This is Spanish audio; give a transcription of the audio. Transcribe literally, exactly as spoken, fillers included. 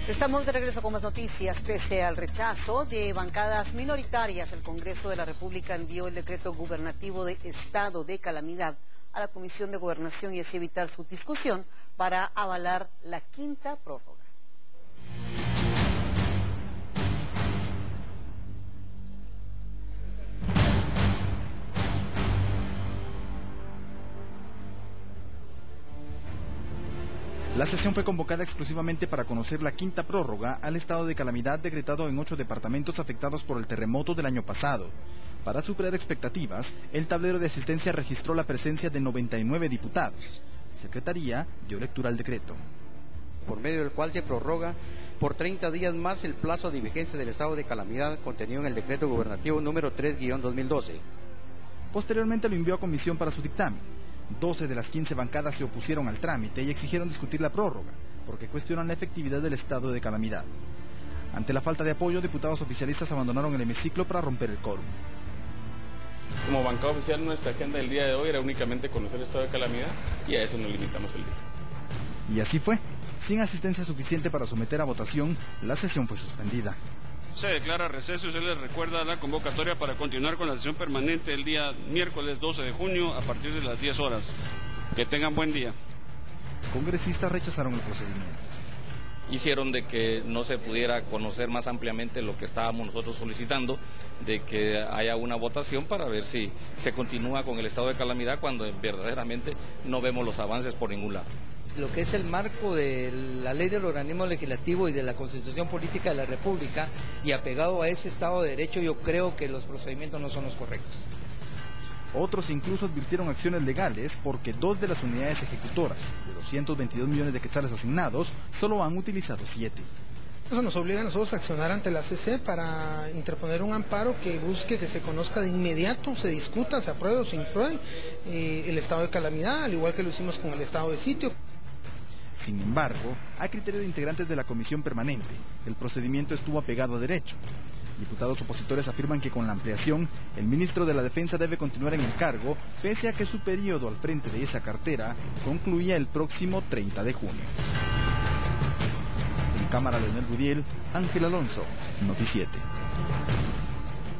Estamos de regreso con más noticias. Pese al rechazo de bancadas minoritarias, el Congreso de la República envió el decreto gubernativo de estado de calamidad a la Comisión de Gobernación y así evitar su discusión para avalar la quinta prórroga. La sesión fue convocada exclusivamente para conocer la quinta prórroga al estado de calamidad decretado en ocho departamentos afectados por el terremoto del año pasado. Para superar expectativas, el tablero de asistencia registró la presencia de noventa y nueve diputados. La Secretaría dio lectura al decreto, por medio del cual se prorroga por treinta días más el plazo de vigencia del estado de calamidad contenido en el decreto gubernativo número tres guión dos mil doce. Posteriormente lo envió a comisión para su dictamen. doce de las quince bancadas se opusieron al trámite y exigieron discutir la prórroga, porque cuestionan la efectividad del estado de calamidad. Ante la falta de apoyo, diputados oficialistas abandonaron el hemiciclo para romper el quórum. Como bancada oficial, nuestra agenda del día de hoy era únicamente conocer el estado de calamidad y a eso nos limitamos el día. Y así fue. Sin asistencia suficiente para someter a votación, la sesión fue suspendida. Se declara receso y se les recuerda la convocatoria para continuar con la sesión permanente el día miércoles doce de junio a partir de las diez horas. Que tengan buen día. Congresistas rechazaron el procedimiento. Hicieron de que no se pudiera conocer más ampliamente lo que estábamos nosotros solicitando, de que haya una votación para ver si se continúa con el estado de calamidad cuando verdaderamente no vemos los avances por ningún lado. Lo que es el marco de la ley del organismo legislativo y de la Constitución Política de la República y apegado a ese Estado de Derecho, yo creo que los procedimientos no son los correctos. Otros incluso advirtieron acciones legales porque dos de las unidades ejecutoras de doscientos veintidós millones de quetzales asignados solo han utilizado siete. Eso nos obliga a nosotros a accionar ante la C C para interponer un amparo que busque que se conozca de inmediato, se discuta, se apruebe o se impruebe eh, el estado de calamidad, al igual que lo hicimos con el estado de sitio. Sin embargo, a criterio de integrantes de la comisión permanente, el procedimiento estuvo apegado a derecho. Diputados opositores afirman que con la ampliación, el ministro de la Defensa debe continuar en el cargo, pese a que su periodo al frente de esa cartera concluía el próximo treinta de junio. En cámara, Leonel Budiel, Ángel Alonso, Noticiete.